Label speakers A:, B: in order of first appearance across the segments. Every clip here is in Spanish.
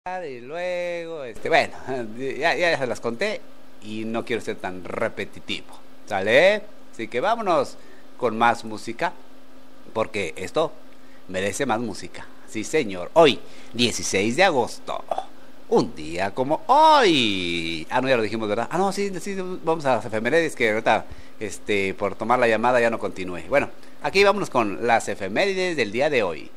A: Y luego, bueno, ya se las conté y no quiero ser tan repetitivo, ¿sale? Así que vámonos con más música, porque esto merece más música. Sí, señor. Hoy, 16 de agosto, un día como hoy. No, ya lo dijimos, ¿verdad? No, sí, vamos a las efemérides, que ahorita, por tomar la llamada ya no continúe. Bueno, aquí vámonos con las efemérides del día de hoy.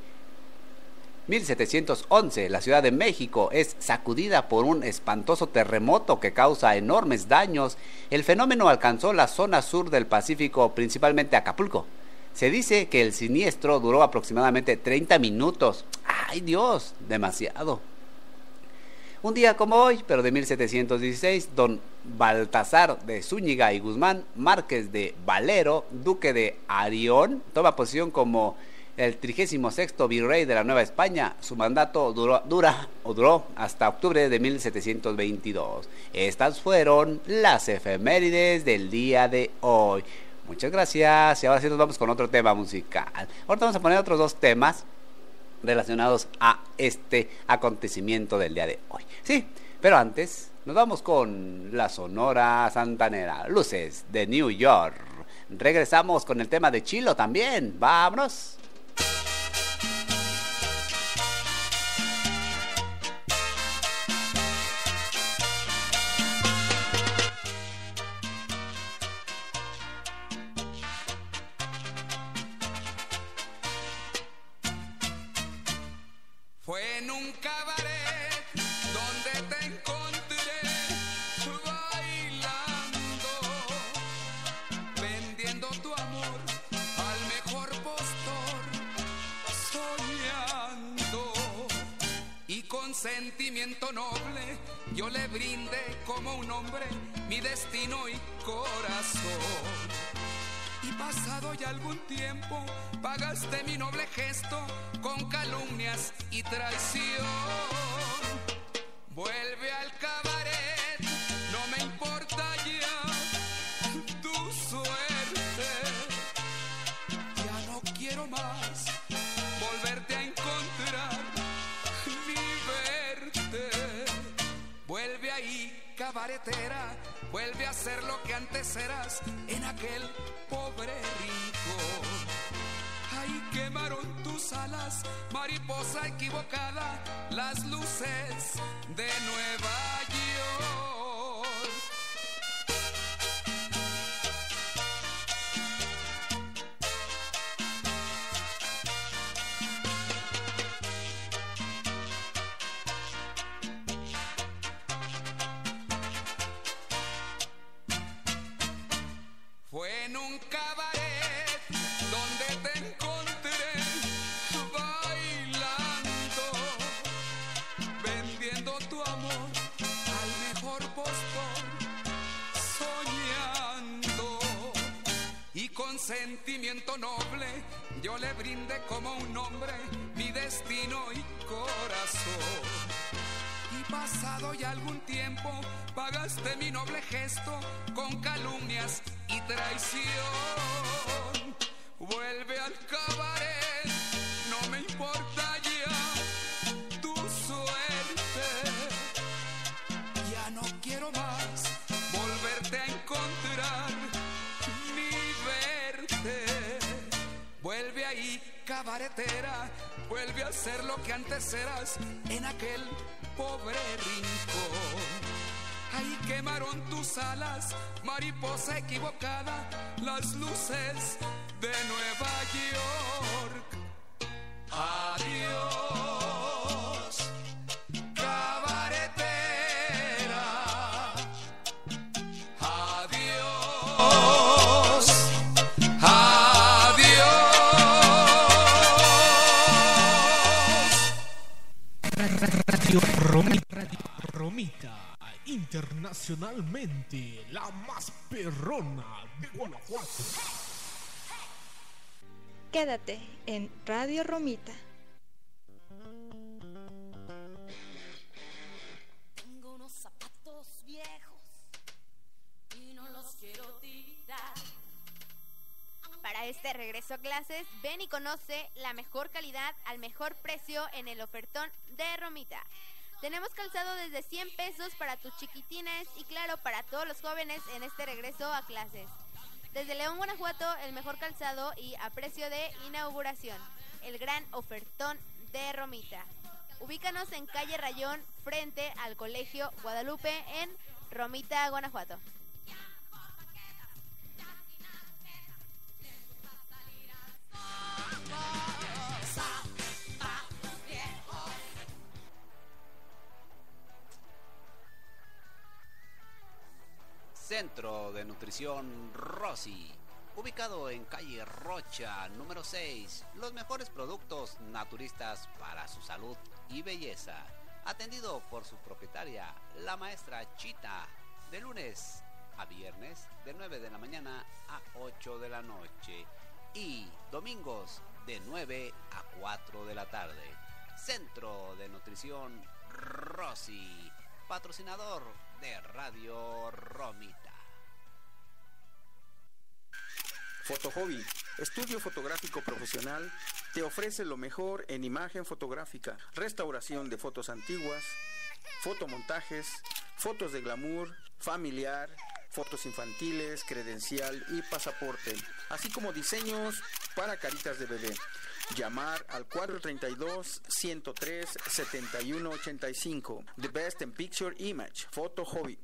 A: 1711, la Ciudad de México es sacudida por un espantoso terremoto que causa enormes daños. El fenómeno alcanzó la zona sur del Pacífico, principalmente Acapulco. Se dice que el siniestro duró aproximadamente 30 minutos. ¡Ay, Dios! Demasiado. Un día como hoy, pero de 1716, don Baltasar de Zúñiga y Guzmán, marqués de Valero, duque de Arión, toma posición como el 36º virrey de la Nueva España. Su mandato duró hasta octubre de 1722. Estas fueron las efemérides del día de hoy. Muchas gracias. Y ahora sí nos vamos con otro tema musical. Ahorita vamos a poner otros dos temas relacionados a este acontecimiento del día de hoy. Sí, pero antes nos vamos con la Sonora Santanera, Luces de New York. Regresamos con el tema de Chilo también. ¡Vámonos!
B: Fue en un cabaret donde te encontré bailando, vendiendo tu amor al mejor postor, soñando. Y con sentimiento noble yo le brindé como un hombre mi destino y corazón. Y pasado ya algún tiempo, pagaste mi noble gesto con calumnias y traición. Vuelve al cabaret, no me importa ya tu suerte. Ya no quiero más volverte a encontrar ni verte. Vuelve ahí, cabaretera, vuelve a ser lo que antes eras en aquel pobre rincón. Ahí quemaron tus alas, mariposa equivocada, las luces de Nueva York. Fue en un cabaret donde te encontré bailando, vendiendo tu amor al mejor postor, soñando. Y con sentimiento noble yo le brindé como un hombre mi destino y corazón. Y pasado ya algún tiempo, pagaste mi noble gesto con calumnias y traición. Vuelve al cabaret, no me importa ya tu suerte. Ya no quiero más volverte a encontrar ni verte. Vuelve ahí, cabaretera, vuelve a ser lo que antes eras en aquel pobre rincón. Ahí quemaron tus alas, mariposa equivocada, las luces de Nueva York. Adiós, cabaretera. Adiós, adiós.
C: Radio Romita, internacionalmente la más perrona de Guanajuato.
D: Quédate en Radio Romita.
E: Tengo unos zapatos viejos y no los quiero tirar.
F: Para este regreso a clases, ven y conoce la mejor calidad al mejor precio en el ofertón de Romita. Tenemos calzado desde 100 pesos para tus chiquitines y claro, para todos los jóvenes en este regreso a clases. Desde León, Guanajuato, el mejor calzado y a precio de inauguración. El gran ofertón de Romita. Ubícanos en calle Rayón, frente al Colegio Guadalupe en Romita, Guanajuato.
A: Centro de Nutrición Rossi, ubicado en calle Rocha, número 6. Los mejores productos naturistas para su salud y belleza. Atendido por su propietaria, la maestra Chita, de lunes a viernes, de 9 de la mañana a 8 de la noche. Y domingos, de 9 a 4 de la tarde. Centro de Nutrición Rossi, patrocinador de Radio Romita.
G: Fotohobby, estudio fotográfico profesional, te ofrece lo mejor en imagen fotográfica, restauración de fotos antiguas, fotomontajes, fotos de glamour, familiar, fotos infantiles, credencial y pasaporte, así como diseños para caritas de bebé. Llamar al 432-103-7185. The best in picture image. Fotohobby.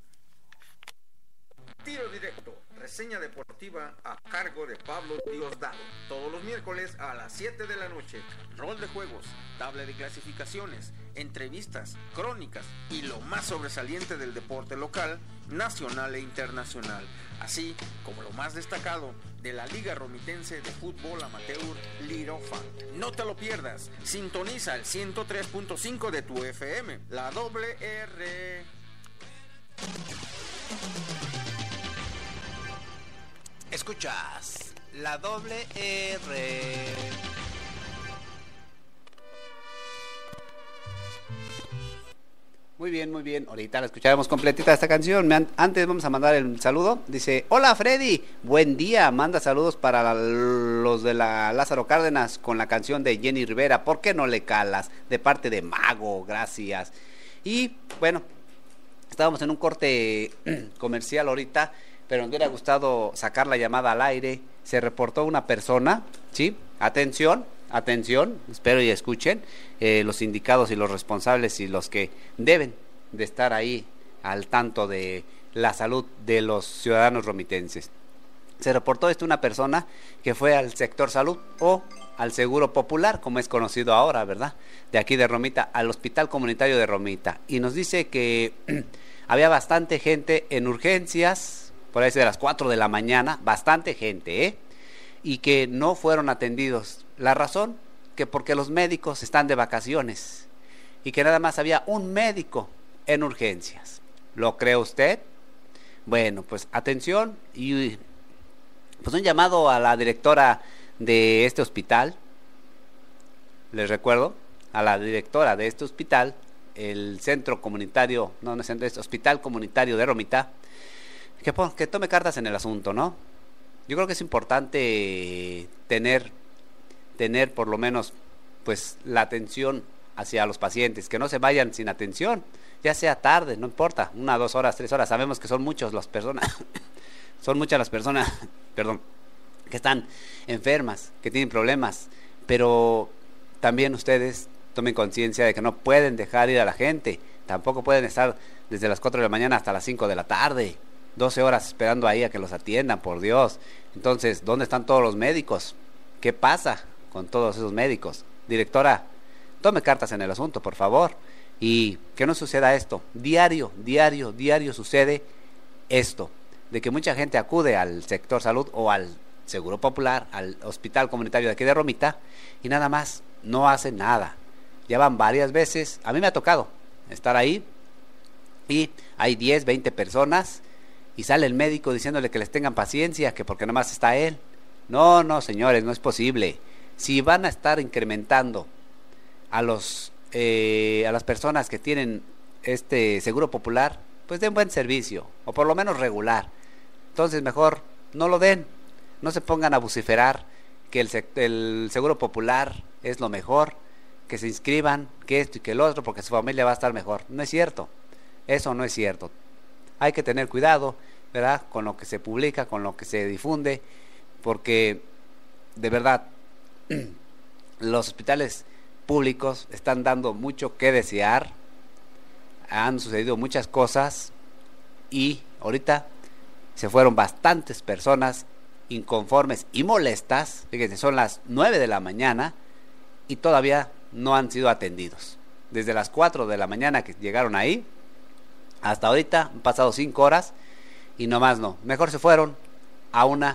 G: Tiro directo, reseña deportiva a cargo de Pablo Diosdado. Todos los miércoles a las 7 de la noche. Rol de juegos, tabla de clasificaciones, entrevistas, crónicas y lo más sobresaliente del deporte local, nacional e internacional. Así como lo más destacado de la Liga Romitense de Fútbol Amateur Lirofa. No te lo pierdas, sintoniza el 103.5 de tu FM, la WR.
A: Escuchas la WR. Muy bien, muy bien. Ahorita la escucharemos completita esta canción. Antes vamos a mandar el saludo. Dice, hola Freddy, buen día. Manda saludos para los de la Lázaro Cárdenas con la canción de Jenny Rivera. ¿Por qué no le calas? De parte de Mago, gracias. Y bueno, estábamos en un corte comercial ahorita, pero me hubiera gustado sacar la llamada al aire. Se reportó una persona, ¿sí? Atención, espero y escuchen, los indicados y los responsables y los que deben de estar ahí al tanto de la salud de los ciudadanos romitenses. Se reportó una persona que fue al sector salud o al Seguro Popular, como es conocido ahora, ¿verdad? De aquí de Romita, al Hospital Comunitario de Romita. Y nos dice que había bastante gente en urgencias, por ahí de las 4 de la mañana, bastante gente, y que no fueron atendidos. La razón, que porque los médicos están de vacaciones y que nada más había un médico en urgencias. ¿Lo cree usted? Bueno, pues atención y pues un llamado a la directora de este hospital. Les recuerdo, a la directora de este hospital, el centro comunitario, es Hospital Comunitario de Romita, que tome cartas en el asunto, ¿no? Yo creo que es importante tener por lo menos pues la atención hacia los pacientes, que no se vayan sin atención, ya sea tarde, no importa, 1, 2 horas, 3 horas, sabemos que son muchas las personas, perdón, que están enfermas, que tienen problemas, pero también ustedes tomen conciencia de que no pueden dejar ir a la gente, tampoco pueden estar desde las 4 de la mañana hasta las 5 de la tarde, 12 horas esperando ahí a que los atiendan, por Dios. Entonces, ¿dónde están todos los médicos? ¿Qué pasa con todos esos médicos? Directora, tome cartas en el asunto, por favor, y que no suceda esto. Diario sucede esto, de que mucha gente acude al sector salud o al Seguro Popular, al Hospital Comunitario de aquí de Romita, y nada más, no hacen nada. Ya van varias veces, a mí me ha tocado estar ahí, y hay 10, 20 personas, y sale el médico diciéndole que les tengan paciencia, que porque nomás está él. No, señores, no es posible. Si van a estar incrementando a las personas que tienen este Seguro Popular, pues den buen servicio, o por lo menos regular. Entonces mejor no lo den, no se pongan a vociferar que el Seguro Popular es lo mejor, que se inscriban, que esto y que el otro, porque su familia va a estar mejor. No es cierto, eso no es cierto. Hay que tener cuidado, ¿verdad?, con lo que se publica, con lo que se difunde, porque de verdad los hospitales públicos están dando mucho que desear. Han sucedido muchas cosas y ahorita se fueron bastantes personas inconformes y molestas. Fíjense, son las 9 de la mañana y todavía no han sido atendidos. Desde las 4 de la mañana que llegaron ahí hasta ahorita han pasado 5 horas y nomás no. Mejor se fueron a una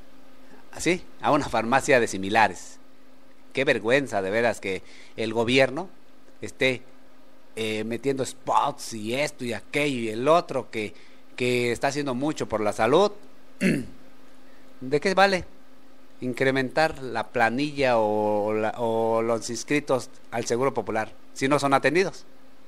A: farmacia de similares. Qué vergüenza, de veras, que el gobierno esté metiendo spots y esto y aquello y el otro, que está haciendo mucho por la salud. ¿De qué vale incrementar la planilla o los inscritos al Seguro Popular si no son atendidos?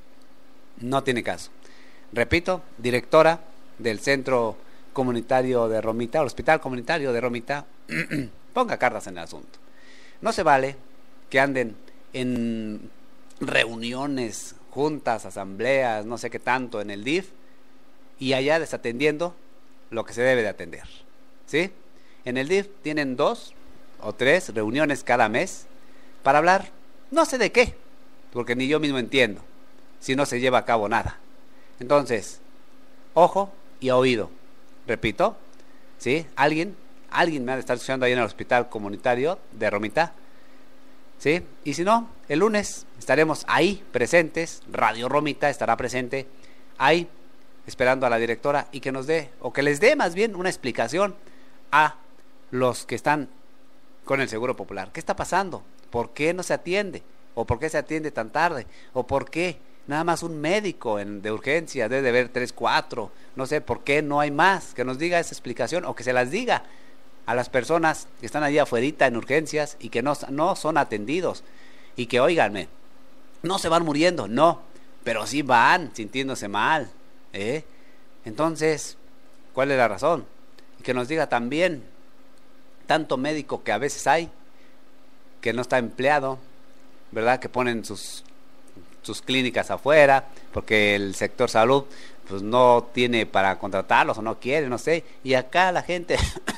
A: No tiene caso. Repito, directora del Centro Comunitario de Romita, el Hospital Comunitario de Romita, ponga cartas en el asunto. No se vale que anden en reuniones, juntas, asambleas, no sé qué tanto en el DIF y allá desatendiendo lo que se debe de atender, ¿sí? En el DIF tienen 2 o 3 reuniones cada mes para hablar no sé de qué, porque ni yo mismo entiendo si no se lleva a cabo nada. Entonces, ojo y oído. Repito, ¿sí? Alguien me ha de estar escuchando ahí en el Hospital Comunitario de Romita, ¿sí? Y si no, el lunes estaremos ahí presentes, Radio Romita estará presente ahí, esperando a la directora y que nos dé, o que les dé más bien una explicación a los que están con el Seguro Popular. ¿Qué está pasando? ¿Por qué no se atiende? ¿O por qué se atiende tan tarde? ¿O por qué nada más un médico de urgencia debe de haber 3, 4? No sé, ¿por qué no hay más? Que nos diga esa explicación o que se las diga a las personas que están allí afuerita en urgencias y que no son atendidos y que, óiganme, no se van muriendo, no, pero sí van sintiéndose mal, ¿eh? Entonces, ¿cuál es la razón? Y que nos diga también, tanto médico que a veces hay, que no está empleado, ¿verdad?, que ponen sus clínicas afuera, porque el sector salud pues no tiene para contratarlos o no quiere, no sé, y acá la gente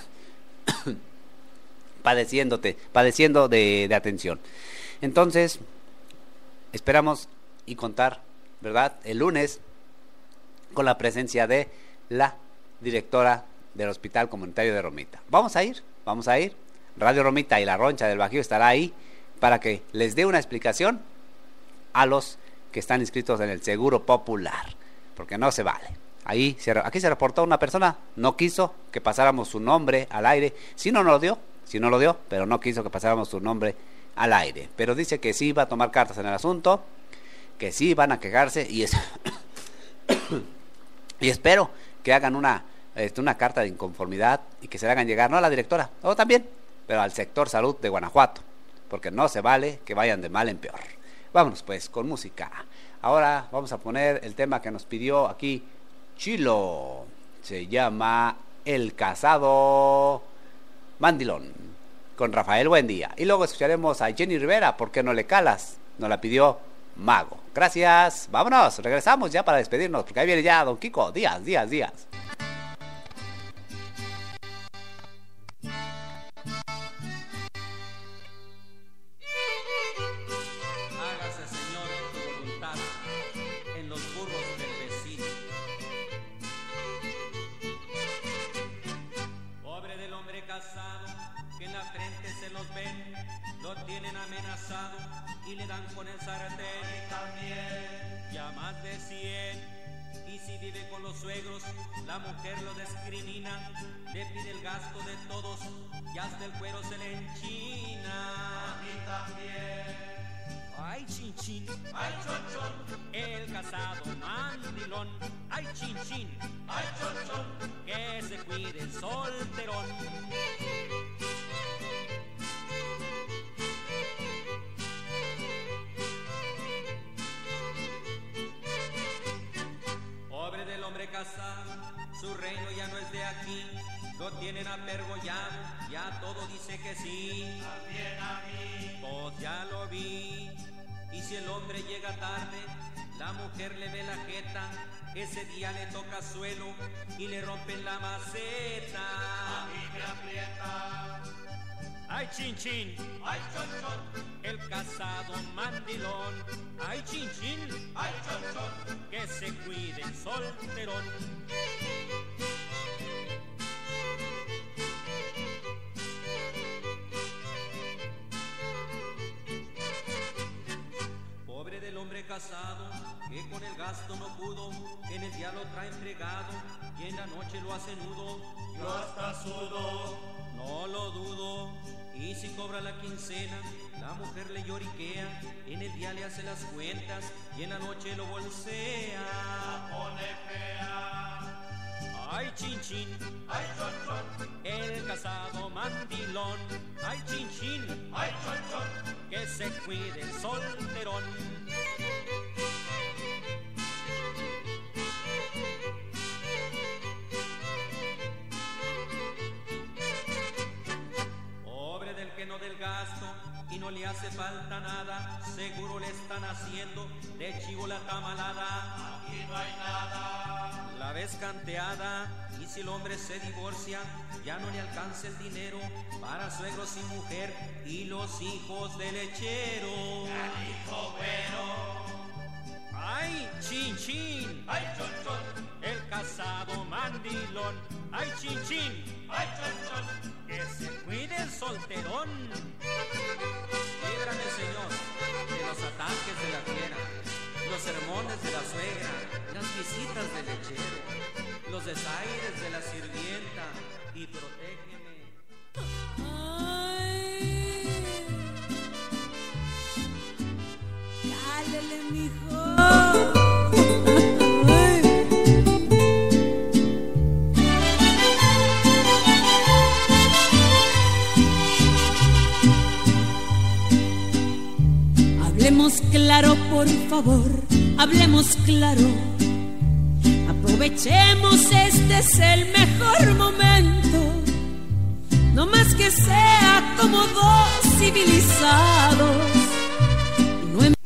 A: padeciendo de atención. Entonces, esperamos y contar, ¿verdad?, el lunes con la presencia de la directora del Hospital Comunitario de Romita. Vamos a ir, Radio Romita y La Roncha del Bajío estará ahí para que les dé una explicación a los que están inscritos en el Seguro Popular, porque no se vale. Aquí se reportó una persona, no quiso que pasáramos su nombre al aire, si no lo dio, pero no quiso que pasáramos su nombre al aire, pero dice que sí va a tomar cartas en el asunto, que sí van a quejarse y espero que hagan una carta de inconformidad y que se la hagan llegar, no a la directora, o también, pero al sector salud de Guanajuato, porque no se vale que vayan de mal en peor. Vámonos pues con música. Ahora vamos a poner el tema que nos pidió aquí Chilo. Se llama El Casado Mandilón, con Rafael Buendía. Y luego escucharemos a Jenny Rivera, ¿por qué no le calas? Nos la pidió Mago. Gracias, vámonos, regresamos ya para despedirnos, porque ahí viene ya Don Kiko Díaz.
H: Tienen amenazado y le dan con el sartén y también ya más de 100. Y si vive con los suegros, la mujer lo discrimina, le pide el gasto de todos y hasta el cuero se le enchina. A mí también. Ay, chin chin, ay, chon chon, el casado mandilón. Ay, chin chin, ay, chon chon, que se cuide el solterón. Pobre del hombre casado, su reino ya no es de aquí, lo tienen apergollado, ya todo dice que sí. También a mí, pues ya lo vi. Y si el hombre llega tarde, la mujer le ve la jeta, ese día le toca suelo y le rompen la maceta.
I: A mí me aprieta.
H: Ay, chin chin,
I: Ay, chon chon.
H: el casado mandilón. Ay, chin chin,
I: Ay, chon chon.
H: que se cuide el solterón. Pobre del hombre casado, que con el gasto no pudo, en el día lo trae fregado y en la noche lo hace nudo.
I: Yo hasta sudo.
H: No lo dudo. Y si cobra la quincena, la mujer le lloriquea, en el día le hace las cuentas y en la noche lo bolsea.
I: La pone fea.
H: Ay, chin chin,
I: Ay, chon chon.
H: el casado mandilón. Ay, chin chin,
I: Ay, chon chon.
H: que se cuide el solterón. Pobre del que no del gasto y no le hace falta nada, seguro le están haciendo de chivo la tamalada.
I: Aquí no hay nada.
H: La ves canteada y si el hombre se divorcia, ya no le alcanza el dinero para suegros y mujer y los hijos del lechero.
I: El hijo bueno.
H: Ay, chin chin,
I: Ay, chon chon.
H: el casado mandilón. Ay, chin chin,
I: Ay, chon chon.
H: que se cuide el solterón. Líbrame, Señor, de los ataques de la fiera, los sermones de la suegra, las visitas del lechero, los desaires de la sirvienta, y protégeme.
J: Cálele, mijo. Hablemos claro, por favor, hablemos claro. Aprovechemos, este es el mejor momento. No más que sea como dos civilizados. No em-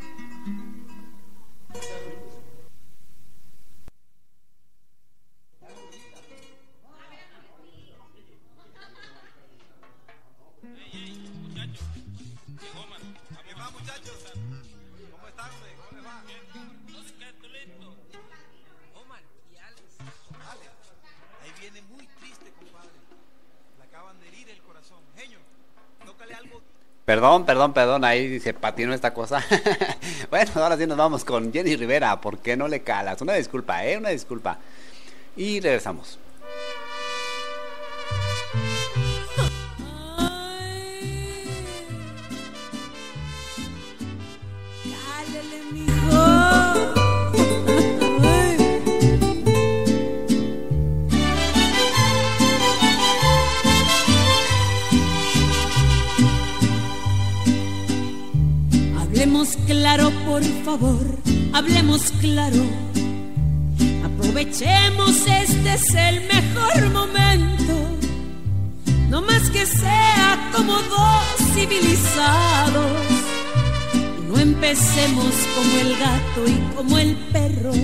A: Perdón, ahí se patinó esta cosa. Bueno, ahora sí nos vamos con Jenny Rivera, ¿por qué no le calas? Una disculpa, una disculpa. Y regresamos.
J: Cálele, mijo. Hablemos claro, por favor, hablemos claro. Aprovechemos, este es el mejor momento. No más que sea como dos civilizados. Y no empecemos como el gato y como el perro.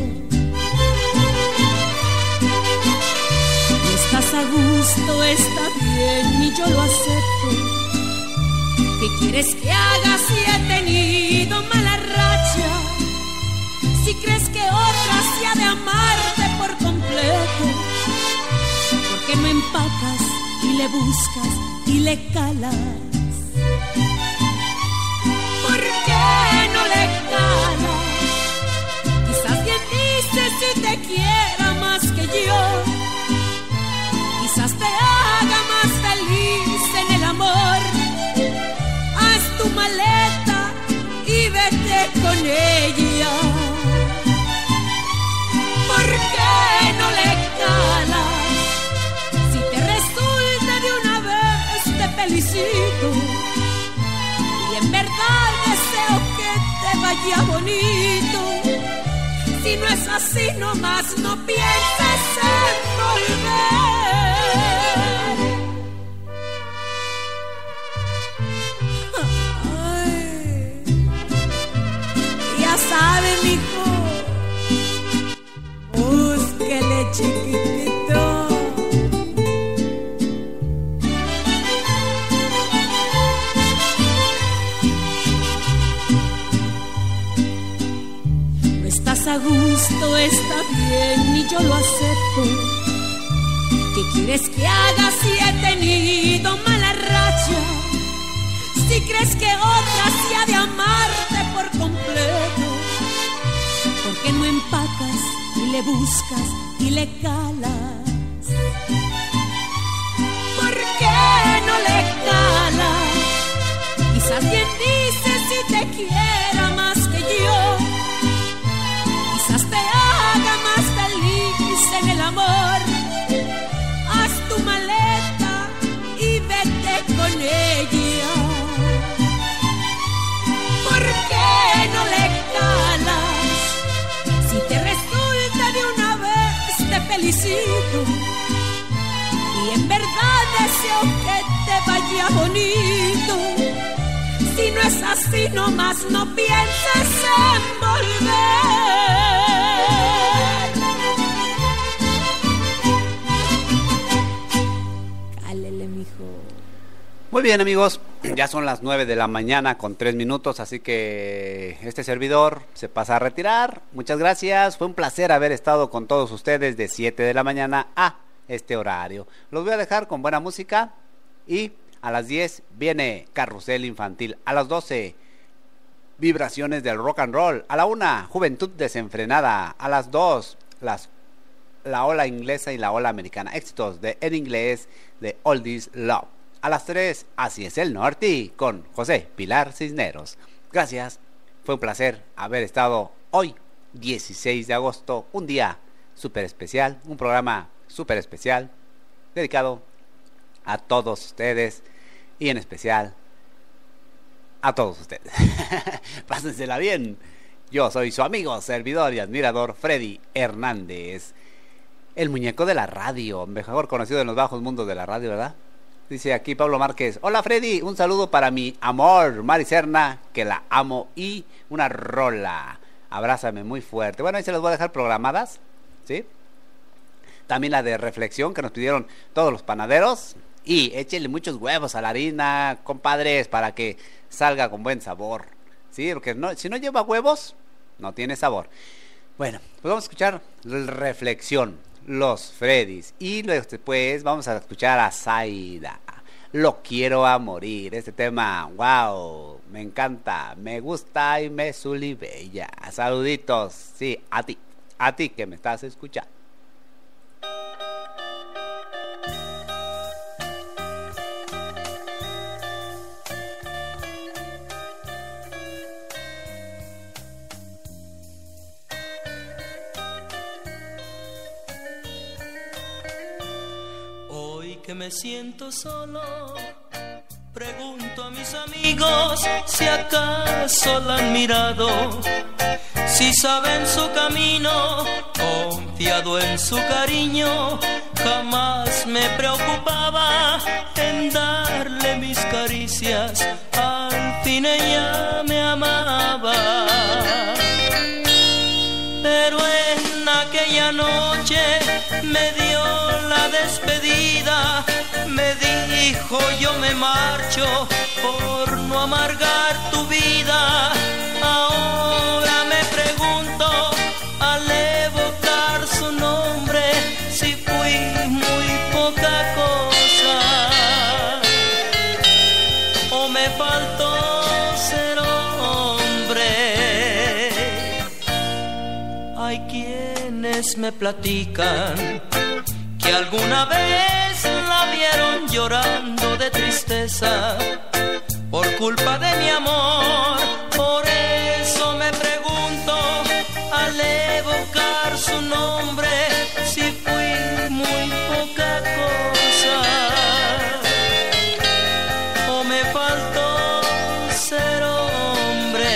J: No estás a gusto, está bien y yo lo acepto. ¿Qué quieres que haga si he tenido mala racha? Si crees que otra se ha de amarte por completo, ¿por qué no empacas y le buscas y le calas? ¿Por qué no le calas? Quizás bien dices si te quiera más que yo. Quizás te haga más feliz en el amor. Haz tu maleta y vete con ella. ¿Por qué no le calas? Si te resulta de una vez te felicito. Y en verdad deseo que te vaya bonito. Si no es así nomás no pienses en volver. sabe, mijo. Búsquele, chiquitito. No estás a gusto, está bien y yo lo acepto. ¿Qué quieres que haga si he tenido mala racha? Si crees que otra se ha de amarte por completo, ¿por qué no empacas y le buscas y le calas? ¿Por qué no le calas? Quizás bien dices si te quiera más que yo, quizás te haga más feliz en el amor. Haz tu maleta y vete con ella. ¿Por qué no le calas? Si te resulta de una vez te felicito y en verdad deseo que te vaya bonito. Si no es así nomás no pienses en volver. Cálele, mijo.
A: Muy bien, amigos, ya son las 9 de la mañana con 3 minutos, así que este servidor se pasa a retirar. Muchas gracias, fue un placer haber estado con todos ustedes de 7 de la mañana a este horario. Los voy a dejar con buena música y a las 10 viene Carrusel Infantil, a las 12 Vibraciones del Rock and Roll, a la 1 Juventud Desenfrenada, a las 2 la ola inglesa y la ola americana, éxitos en inglés de Oldies Love. A las 3, Así es el Norte, con José Pilar Cisneros. Gracias, fue un placer haber estado hoy, 16 de agosto, un día súper especial, un programa súper especial, dedicado a todos ustedes y en especial a todos ustedes. Pásensela bien. Yo soy su amigo, servidor y admirador Freddy Hernández, el muñeco de la radio, mejor conocido en los bajos mundos de la radio, ¿verdad? Dice aquí Pablo Márquez: hola Freddy, un saludo para mi amor Mari Serna, que la amo, y una rola, abrázame muy fuerte. Bueno, ahí se las voy a dejar programadas, ¿sí? También la de reflexión que nos pidieron todos los panaderos, y échenle muchos huevos a la harina, compadres, para que salga con buen sabor, ¿sí? Porque si no lleva huevos, no tiene sabor. Bueno, pues vamos a escuchar reflexión, los Freddys, y después vamos a escuchar a Zaida, Lo quiero a morir. Este tema, wow, me encanta, me gusta y me sulibella. Saluditos, sí, a ti que me estás escuchando.
K: Que me siento solo, pregunto a mis amigos si acaso la han mirado, si saben su camino, confiado en su cariño. Jamás me preocupaba en darle mis caricias, al fin ella me amaba. Pero en aquella noche me dio la despedida, me dijo yo me marcho por no amargar tu vida. Ahora me pregunto al evocar su nombre si fui muy poca cosa o me faltó ser hombre. Hay quienes me platican que alguna vez la vieron llorando de tristeza por culpa de mi amor. Por eso me pregunto al evocar su nombre si fui muy poca cosa o me faltó ser hombre.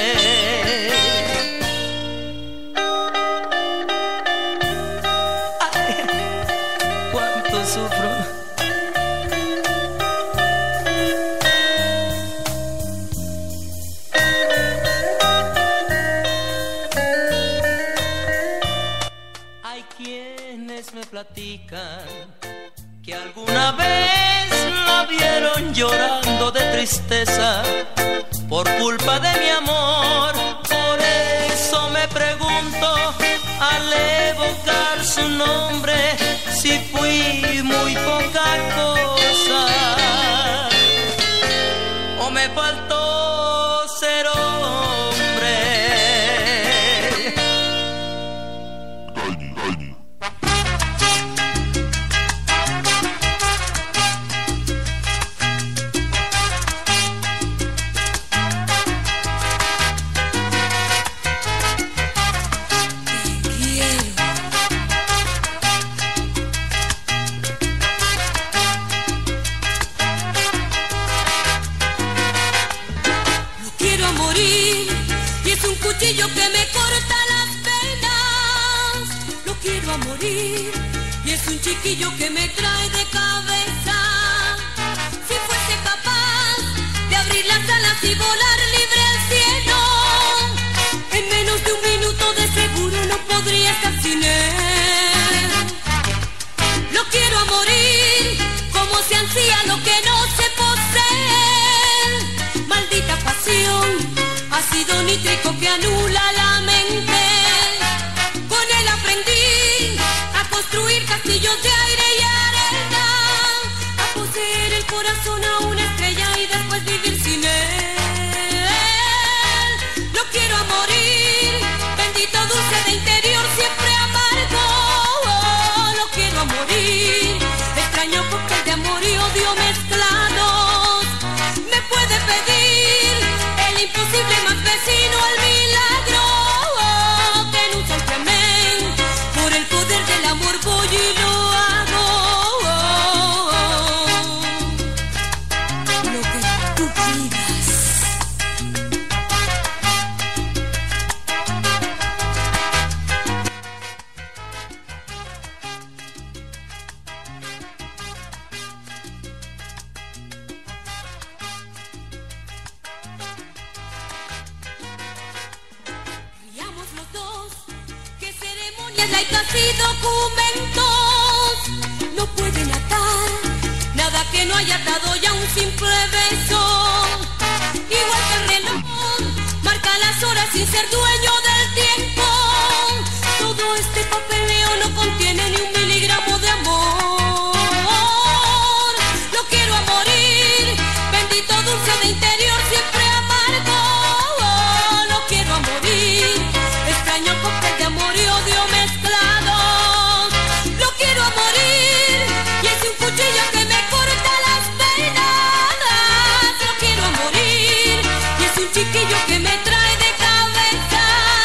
K: amores me platican que alguna vez la vieron llorando de tristeza por culpa de mi amor. Por eso me pregunto al evocar su nombre si fui muy poca cosa o me faltó ser hombre.
J: Cuchillo que me corta las venas, lo quiero a morir, y es un chiquillo que me trae de cabeza. Si fuese capaz de abrir las alas y volar libre al cielo, en menos de un minuto de seguro no podría estar sin él. Lo quiero a morir, como se ansía lo que no se posee. Maldita pasión, ácido nítrico que anula la mente. Con él aprendí a construir castillos de aire y arena, a poseer el corazón a una estrella y después vivir sin él. Lo quiero a morir, bendito dulce de interior siempre amargo. Lo quiero a morir, extraño cóctel de amor y odio mezclados. Me puede pedir el imposible más vecino al milagro, que en un santiamén por el poder del amor voy y lo hago. Lo que tú pidas. Laicas y documentos no pueden atar nada que no haya atado ya un simple beso. Igual que el reloj marca las horas sin ser dueño del tiempo, todo este papeleo no contiene ni un miligramo de amor. Lo quiero a morir, bendito dulce de interior siempre amargo. Lo quiero a morir, extraño cóctel de amor y odio mezclados. Lo quiero a morir, y es un cuchillo que me corta las venas. Lo quiero a morir, y es un chiquillo que me trae de cabeza.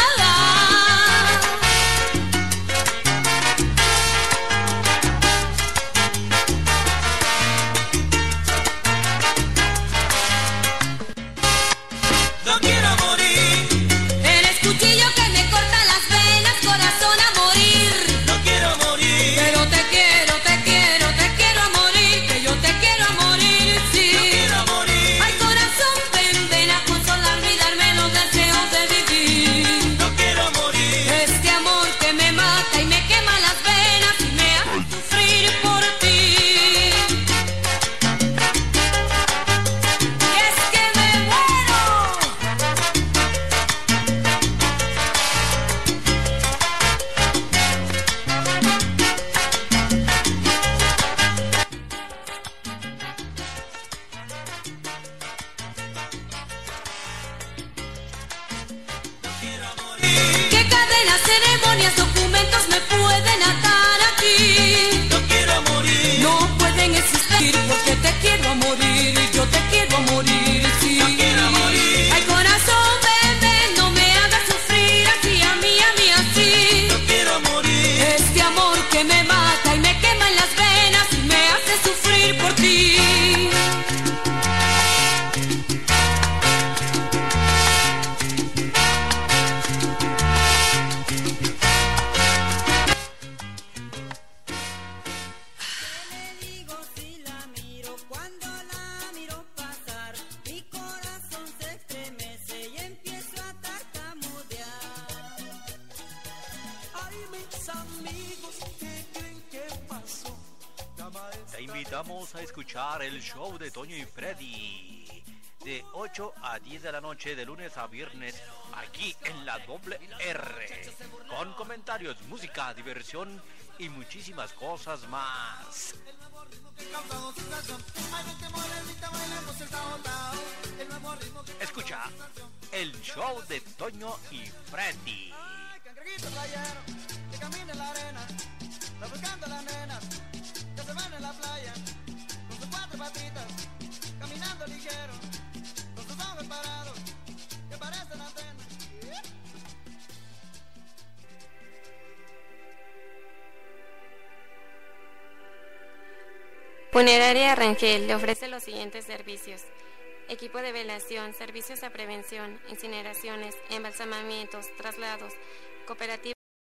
K: Lo quiero a morir,
J: Eres cuchillo que me corta las venas, corazón a morir.
K: no quiero morir,
J: Pero te quiero, te quiero, te quiero a morir, que yo te quiero a morir, sí.
K: no quiero morir,
J: Ay, corazón, ven, ven a consolarme y darme los deseos de vivir.
K: no quiero morir,
J: Este amor que me mata y me quema las venas y me hace sufrir por ti. Y es que me muero. ¿Qué cadenas, ceremonias, documentos me pueden atar aquí?
K: no quiero morir,
J: No pueden existir porque te quiero a morir y yo te quiero a morir, sí.
K: no quiero morir,
J: Ay, corazón, ven, ven, no me hagas sufrir así, a mí así.
K: no quiero morir,
J: Este amor que me mata y me quema en las venas y me hace sufrir por ti.
L: Hay mis amigos que creen Te invitamos a escuchar el show de Toño y Freddy de 8 a 10 de la noche de lunes a viernes aquí en la Doble R, con comentarios, música, diversión y muchísimas cosas más. Escucha el show de Toño y Freddy.
M: Que camina en la arena, va buscando a las nenas que se van en la playa con sus cuatro patitas, caminando ligero, con sus ojos parados que parecen antenas.
N: Funeraria Rangel le ofrece los siguientes servicios: equipo de velación, servicios de prevención, incineraciones, embalsamamientos, traslados, cooperativa